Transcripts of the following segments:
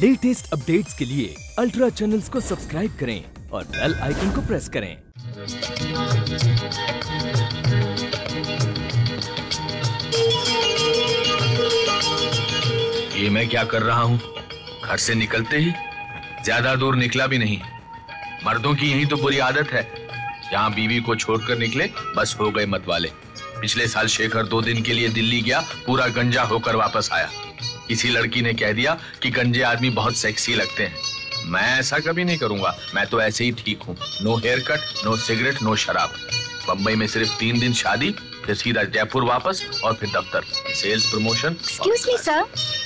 Latest updates के लिए ultra channels को सब्सक्राइब करें और बेल आइकन को प्रेस करें। ये मैं क्या कर रहा हूँ? घर से निकलते ही ज्यादा दूर निकला भी नहीं। मर्दों की यही तो बुरी आदत है, जहाँ बीवी को छोड़कर निकले बस हो गए मत वाले। पिछले साल शेखर 2 दिन के लिए दिल्ली गया, पूरा गंजा होकर वापस आया। किसी लड़की ने कह दिया कि गंजे आदमी बहुत सेक्सी लगते हैं। मैं ऐसा कभी नहीं करूंगा, मैं तो ऐसे ही ठीक हूँ। No hair cut, no cigarette, no शराब। बम्बई में सिर्फ 3 दिन शादी, फिर सीधा जयपुर वापस और फिर दफ्तर, sales promotion. Excuse me sir.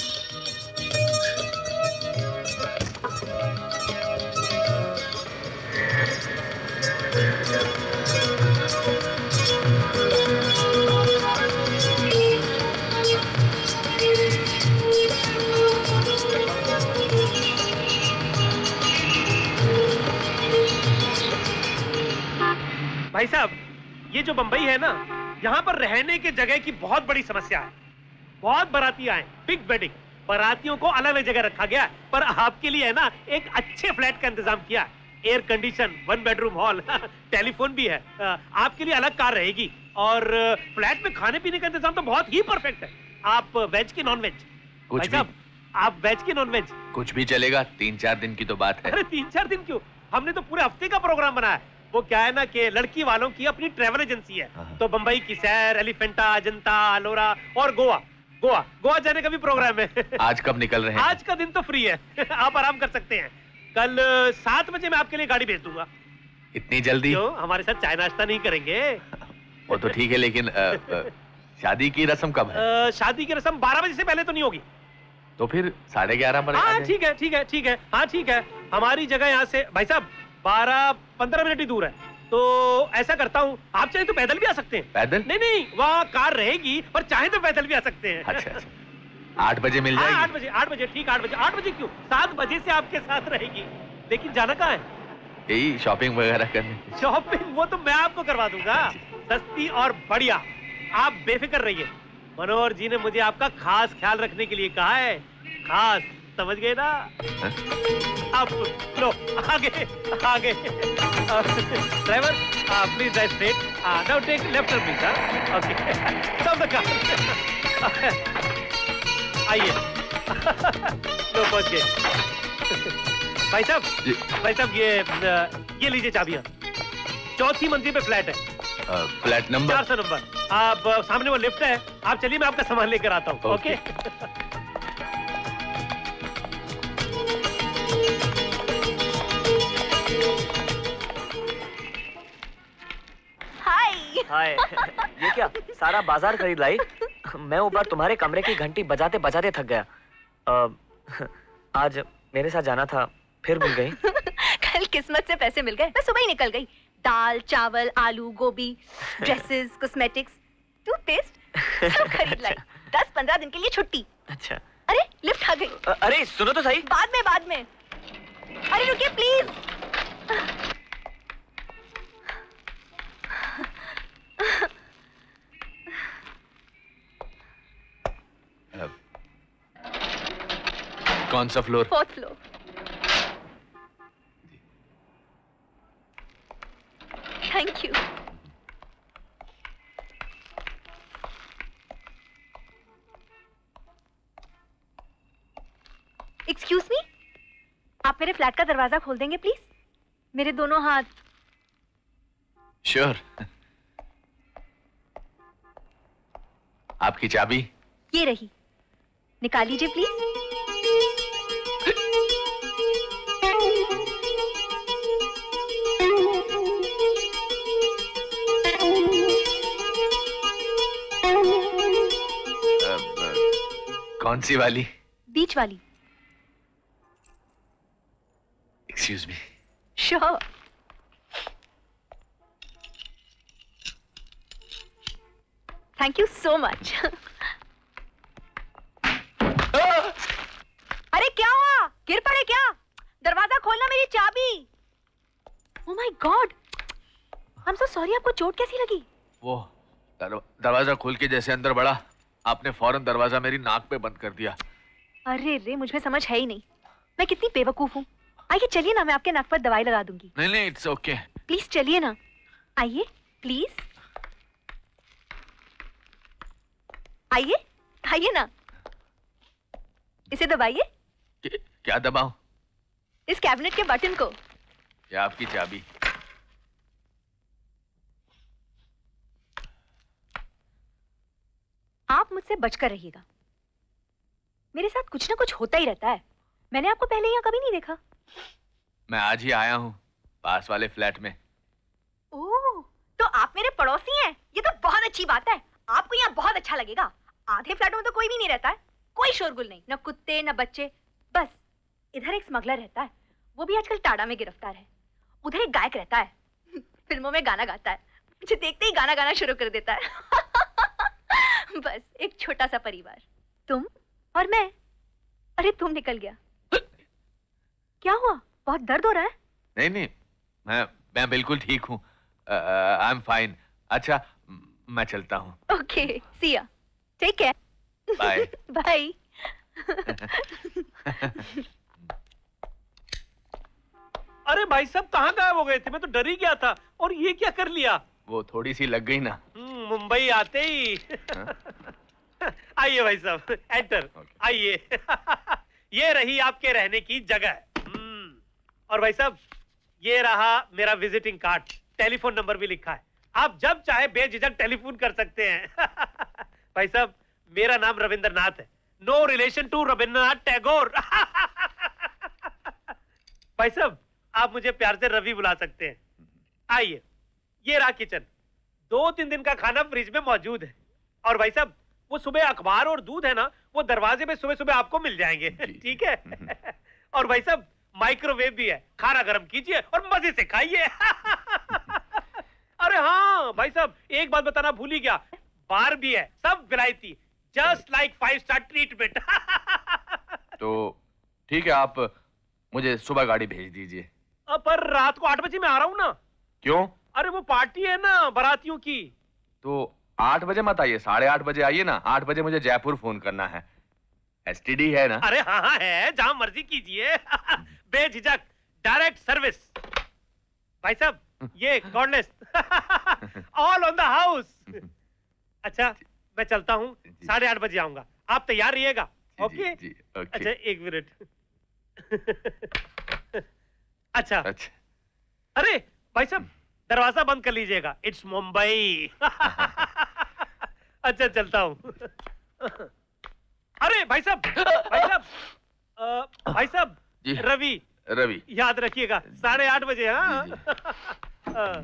भाई साहब, ये जो बंबई है ना, यहाँ पर रहने की जगह की बहुत बड़ी समस्या है। बहुत बाराती आए, बिग वेडिंग, बारातियों को अलग अलग जगह रखा गया, पर आपके लिए है ना एक अच्छे फ्लैट का इंतजाम किया है। Air condition, 1 bedroom hall, telephone भी है। आपके लिए अलग कार रहेगी और फ्लैट में खाने पीने का इंतजाम तो बहुत ही परफेक्ट है। आप वेज की नॉन वेज? कुछ भी। आप वेज की नॉन वेज? कुछ भी चलेगा, 3-4 दिन की तो बात है। अरे 3-4 दिन क्यों, हमने तो पूरे हफ्ते का प्रोग्राम बनाया है। वो क्या है ना कि लड़की वालों की अपनी ट्रैवल एजेंसी है, तो बंबई की सैर, एलिफेंटा, अजंता, अलोरा और गोवा जाने का भी प्रोग्राम है। आज कब निकल रहे हैं? आज का दिन तो फ्री है, आप आराम कर सकते हैं। कल 7 बजे मैं आपके लिए गाड़ी भेज दूंगा। इतनी जल्दी? क्यों, हमारे साथ चाय नाश्ता नहीं करेंगे? वो तो ठीक है, लेकिन शादी की रस्म कब है? शादी की रस्म 12 बजे से पहले तो नहीं होगी। तो फिर 11:30 बजे। हाँ ठीक है, हाँ ठीक है। हमारी जगह यहाँ से भाई साहब 12-15 मिनट ही दूर है, तो ऐसा करता हूँ, आप चाहे तो पैदल भी आ सकते हैं। पैदल? नहीं, वहाँ कार रहेगी, पर चाहे तो पैदल भी आ सकते हैं। अच्छा। 8 बजे मिल जाएगी? 8 बजे ठीक, 8 बजे क्यों, 7 बजे से आपके साथ रहेगी। लेकिन जाना कहाँ है? यही शॉपिंग वगैरह करने। शॉपिंग वो तो मैं आपको करवा दूंगा, सस्ती और बढ़िया। आप बेफिक्र रहिए, मनोहर जी ने मुझे आपका खास ख्याल रखने के लिए कहा है। खास, समझ गए ना? आप लो, आगे। Driver, please drive straight. Now take left turn please. Okay, stop the car. आइए। लो, पहुंच गए। भाई साहब ये लीजिए चाबियां। 4थी मंजिल पे फ्लैट है। Flat number? 400 नंबर। आप सामने वो लिफ्ट है, आप चलिए, मैं आपका सामान लेकर आता हूँ। ओके। हाय। ये क्या, सारा बाजार खरीद लाई? मैं ऊपर तुम्हारे कमरे की घंटी बजाते बजाते थक गया। आज मेरे साथ जाना था, फिर भूल गई। कल किस्मत से पैसे मिल गए, मैं सुबह ही निकल गई। दाल, चावल, आलू, गोभी, ड्रेसेस, कॉस्मेटिक्स, टूथपेस्ट सब खरीद लाई। 10-15 दिन के लिए छुट्टी। अच्छा। अरे लिफ्ट आ गई। अरे सुनो तो सही। बाद में। अरे रुकिए प्लीज। कौन सा floor? 4th floor. Thank you. Excuse me, आप मेरे फ्लैट का दरवाजा खोल देंगे प्लीज? मेरे दोनों हाथ। श्योर। आपकी चाबी? ये रही, निकाल लीजिए प्लीज। कौन सी वाली? बीच वाली। Excuse me. Sure. Thank you so much. अरे क्या हुआ, गिर पड़े क्या? दरवाजा खोलना, मेरी चाबी। Oh my god, I am so sorry. आपको चोट कैसी लगी? वो दरवाजा खोल के जैसे अंदर बढ़ा, आपने फौरन दरवाजा मेरी नाक पे बंद कर दिया। अरे रे, मुझ में समझ है ही नहीं। मैं कितनी बेवकूफ हूँ। आइए चलिए ना, मैं आपके नाक पर दवाई लगा दूंगी। नहीं नहीं, इट्स ओके। प्लीज चलिए ना, आइए प्लीज, आइए आइए ना, इसे दबाइए। क्या दबाऊं? इस कैबिनेट के बटन को। या आपकी चाबी? आप मुझसे बचकर रहिएगा, मेरे साथ कुछ ना कुछ होता ही रहता है। मैंने आपको पहले यहाँ कभी नहीं देखा। मैं आज ही आया हूँ पास वाले फ्लैट में। ओह, तो आप मेरे पड़ोसी हैं? ये तो बहुत अच्छी बात है। आपको यहाँ बहुत अच्छा लगेगा। आधे फ्लैटों में तो कोई भी नहीं रहता है, कोई शोरगुल नहीं, न कुत्ते न बच्चे। बस इधर एक स्मगलर रहता है, वो भी आजकल टाडा में गिरफ्तार है। उधर एक गायक रहता है, फिल्मों में गाना गाता है, मुझे देखते ही गाना गाना शुरू कर देता है। बस एक छोटा सा परिवार, तुम और मैं। अरे तुम निकल गया। क्या हुआ, बहुत दर्द हो रहा है? नहीं नहीं, मैं बिल्कुल ठीक हूँ। I am fine. अच्छा मैं चलता हूँ। ओके, सी या, टेक केयर। Bye bye. अरे भाई साहब कहाँ गायब हो गए थे? मैं तो डर ही गया था। और ये क्या कर लिया? वो थोड़ी सी लग गई ना। मुंबई आते ही। आइए भाई साहब, एंटर। आइए। ये रही आपके रहने की जगह। और भाई साहब ये रहा मेरा विजिटिंग कार्ड, टेलीफोन नंबर भी लिखा है। आप जब चाहे बेझिझक टेलीफोन कर सकते हैं। भाई साहब मेरा नाम रविंद्रनाथ है, no relation to Rabindranath Tagore. भाई साहब आप मुझे प्यार से रवि बुला सकते हैं। आइए, ये रहा किचन, 2-3 दिन का खाना फ्रिज में मौजूद है। और भाई साहब वो सुबह अखबार और दूध है ना, वो दरवाजे पे सुबह सुबह आपको मिल जाएंगे। ठीक है। और भाई साहब माइक्रोवेव भी है, खाना गर्म कीजिए और मजे से खाइए। अरे हाँ भाई साहब एक बात बताना भूल ही गया, बार भी है, सब विलायती, जस्ट लाइक 5 स्टार ट्रीटमेंट। तो ठीक है, आप मुझे सुबह गाड़ी भेज दीजिए। पर रात को 8 बजे मैं आ रहा हूँ ना। क्यों? अरे वो पार्टी है ना बारातियों की। तो 8 बजे मत आइए, 8:30 बजे आइए ना। 8 बजे मुझे जयपुर फोन करना है। एसटीडी है ना? अरे हाँ हाँ है, जहां मर्जी कीजिए। बेझिझक डायरेक्ट सर्विस। भाई साहब ये cordless, all on the house. अच्छा मैं चलता हूँ, 8:30 बजे आऊंगा, आप तैयार रहिएगा। ओके? अच्छा एक मिनट। अच्छा अरे भाई साहब दरवाजा बंद कर लीजिएगा, इट्स मुंबई। अच्छा चलता हूँ। अरे भाई साहब, भाई साहब रवि याद रखिएगा 8:30 बजे। हाँ।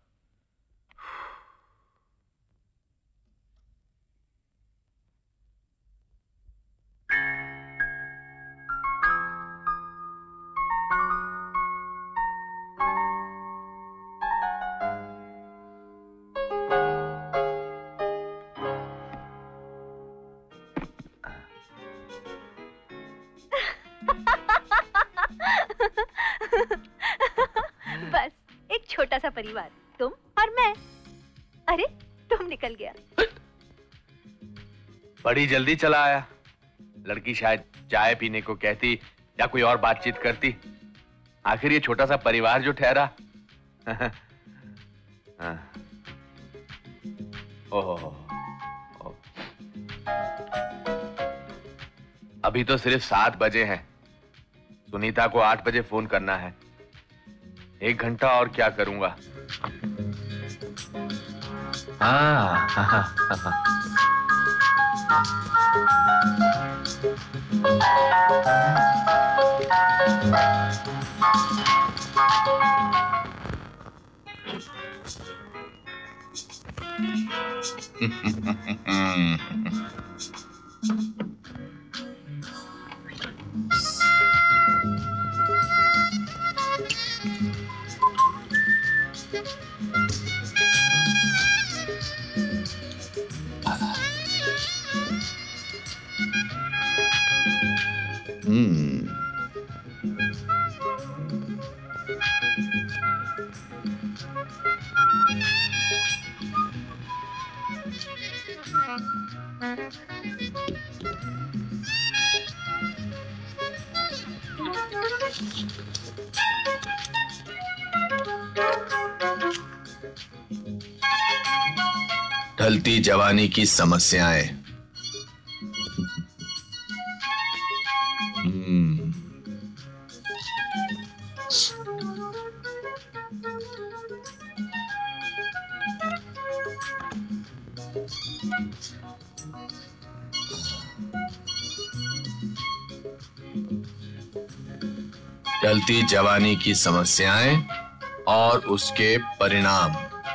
बस एक छोटा सा परिवार, तुम और मैं। अरे तुम निकल गया। बड़ी जल्दी चला आया। लड़की शायद चाय पीने को कहती या कोई और बातचीत करती। आखिर ये छोटा सा परिवार जो ठहरा। ओहो, अभी तो सिर्फ 7 बजे हैं। सुनीता को 8 बजे फोन करना है। 1 घंटा और क्या करूंगा। ढलती जवानी की समस्याएं। ढलती जवानी की समस्याएं और उसके परिणाम।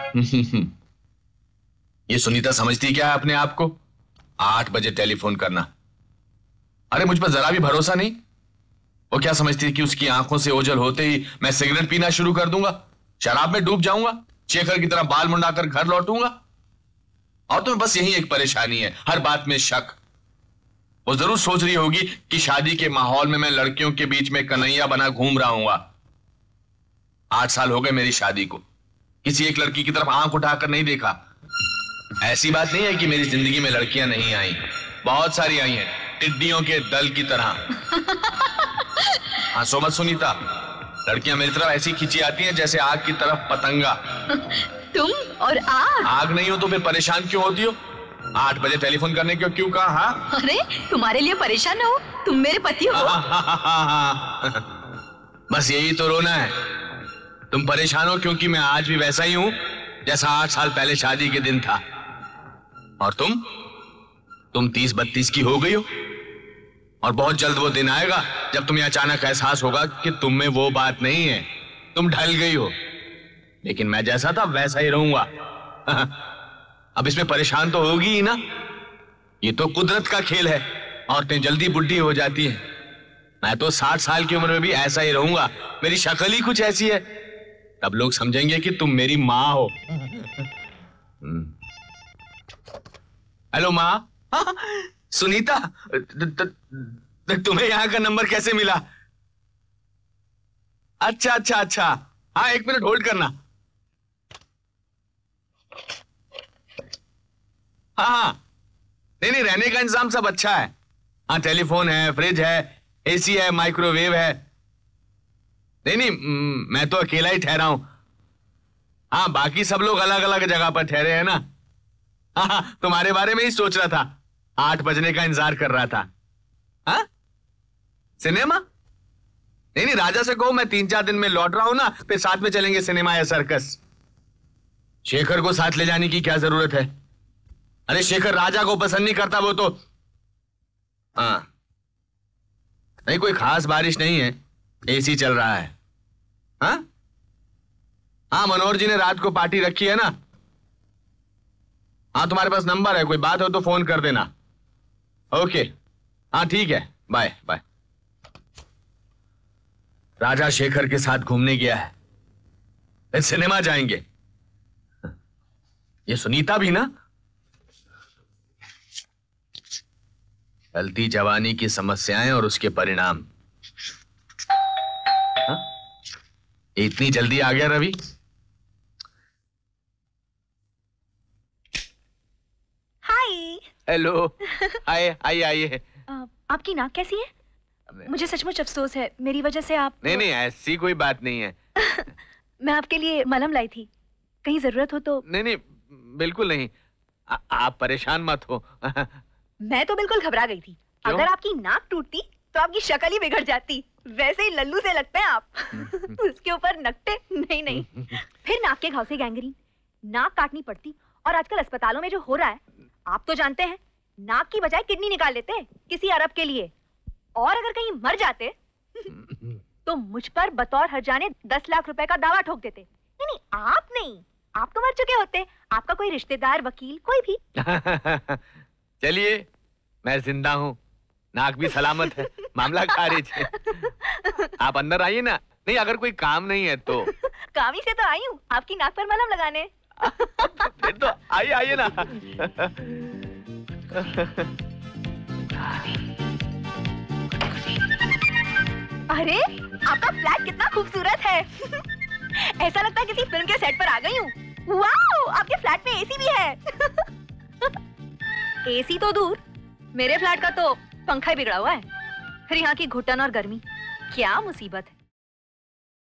ये सुनीता समझती क्या है अपने आप को? 8 बजे टेलीफोन करना। अरे मुझ पर जरा भी भरोसा नहीं। वो क्या समझती है कि उसकी आंखों से ओझल होते ही मैं सिगरेट पीना शुरू कर दूंगा, शराब में डूब जाऊंगा, शेखर की तरह बाल मुंडाकर घर लौटूंगा? और तुम्हें बस यही एक परेशानी है, हर बात में शक। वो जरूर सोच रही होगी कि शादी के माहौल में मैं लड़कियों के बीच में कन्हैया बना घूम रहा हूंगा। 8 साल हो गए मेरी शादी को, किसी एक लड़की की तरफ आंख उठाकर नहीं देखा। ऐसी बात नहीं है कि मेरी जिंदगी में लड़कियां नहीं आई, बहुत सारी आई हैं, टिड्डियों के दल की तरह। हंसो मत सुनीता, लड़कियां मेरी तरफ ऐसी खींची आती हैं जैसे आग की तरफ पतंगा। तुम और आग? आग नहीं हो तो फिर परेशान क्यों होती हो? 8 बजे टेलीफोन करने को क्यों कहा? हाँ, अरे तुम्हारे लिए परेशान ना हो, तुम मेरे पति हो। बस यही तो रोना है। तुम परेशान हो क्योंकि मैं आज भी वैसा ही हूं जैसा 8 साल पहले शादी के दिन था। और तुम 30-32 की हो गई हो, और बहुत जल्द वो दिन आएगा जब तुम्हें अचानक एहसास होगा कि तुम में वो बात नहीं है, तुम ढल गई हो। लेकिन मैं जैसा था वैसा ही रहूंगा। अब इसमें परेशान तो होगी ही ना, ये तो कुदरत का खेल है। औरतें जल्दी बुढ़ी हो जाती हैं। मैं तो 60 साल की उम्र में भी ऐसा ही रहूंगा, मेरी शक्ल ही कुछ ऐसी है। तब लोग समझेंगे कि तुम मेरी माँ हो। हेलो माँ। सुनीता, तुम्हें यहाँ का नंबर कैसे मिला? अच्छा। हाँ, 1 मिनट होल्ड करना। हाँ, नहीं, रहने का इंतजाम सब अच्छा है। हाँ, टेलीफोन है, फ्रिज है, एसी है, माइक्रोवेव है। नहीं, मैं तो अकेला ही ठहरा हूं। हाँ, बाकी सब लोग अलग अलग जगह पर ठहरे हैं ना। हाँ, तुम्हारे बारे में ही सोच रहा था, 8 बजने का इंतजार कर रहा था। हाँ, सिनेमा? नहीं, राजा से कहो मैं 3-4 दिन में लौट रहा हूं ना, फिर साथ में चलेंगे सिनेमा या सर्कस। शेखर को साथ ले जाने की क्या जरूरत है? अरे शेखर राजा को पसंद नहीं करता, वो तो। हाँ, नहीं, कोई खास बारिश नहीं है, एसी चल रहा है। हाँ, मनोहर जी ने रात को पार्टी रखी है ना। हाँ, तुम्हारे पास नंबर है, कोई बात हो तो फोन कर देना। ओके, हाँ ठीक है, बाय बाय। राजा शेखर के साथ घूमने गया है, फिर सिनेमा जाएंगे। ये सुनीता भी ना। ढलती जवानी की समस्याएं और उसके परिणाम। हाँ? इतनी जल्दी आ गया रवि? हाय। हेलो। आइए। आपकी नाक कैसी है? मुझे सचमुच अफसोस है, मेरी वजह से आप। नहीं, ऐसी कोई बात नहीं है। मैं आपके लिए मलहम लाई थी, कहीं जरूरत हो तो। नहीं, बिल्कुल नहीं। आप परेशान मत हो। मैं तो बिल्कुल घबरा गई थी। क्यों? अगर आपकी नाक टूटती तो आपकी शक्ल ही बिगड़ जाती। वैसे ही लल्लू से लगते हैं आप। उसके ऊपर नकटे। नहीं। फिर नाक के घाव से गैंग्रीन, नाक काटनी पड़ती। और आजकल अस्पतालों में जो हो रहा है आप तो जानते हैं, नाक की बजाय किडनी निकाल लेते किसी अरब के लिए। और अगर कहीं मर जाते तो मुझ पर बतौर हर्जाने 10 लाख रुपए का दावा ठोक देते। नहीं, आप नहीं, आप तो मर चुके होते। आपका कोई रिश्तेदार, वकील, कोई भी। चलिए, मैं जिंदा हूँ, नाक भी सलामत है, मामला खारिज है। आप अंदर आइए ना। नहीं, अगर कोई काम नहीं है तो। काम ही से तो आई हूँ, आपकी नाक पर मलहम लगाने। फिर तो आइए ना। अरे, आपका फ्लैट कितना खूबसूरत है। ऐसा लगता है किसी फिल्म के सेट पर आ गई हूँ। वाओ, आपके फ्लैट में एसी भी है। एसी तो दूर, मेरे फ्लैट का तो पंखा ही बिगड़ा हुआ है। फिर यहाँ की घुटन और गर्मी, क्या मुसीबत है?